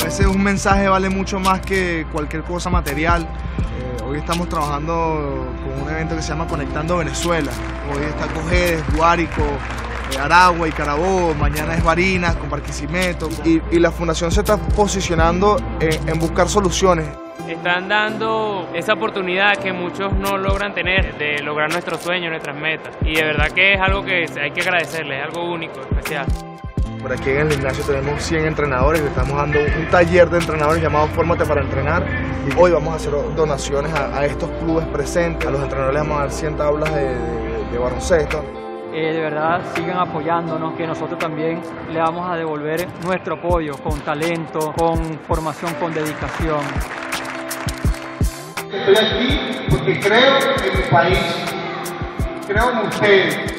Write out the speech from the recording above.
A veces un mensaje vale mucho más que cualquier cosa material. Hoy estamos trabajando con un evento que se llama Conectando Venezuela. Hoy está Cojedes, Guárico, Aragua y Carabobo, mañana es Barinas con Barquisimeto. Y la Fundación se está posicionando en buscar soluciones. Están dando esa oportunidad que muchos no logran tener de lograr nuestros sueños, nuestras metas. Y de verdad que es algo que hay que agradecerles, es algo único, especial. Por aquí en el gimnasio tenemos 100 entrenadores, le estamos dando un taller de entrenadores llamado Fórmate para Entrenar. Y hoy vamos a hacer donaciones a estos clubes presentes. A los entrenadores les vamos a dar 100 tablas de baloncesto. De verdad sigan apoyándonos, que nosotros también le vamos a devolver nuestro apoyo con talento, con formación, con dedicación. Estoy aquí porque creo en mi país, creo en ustedes.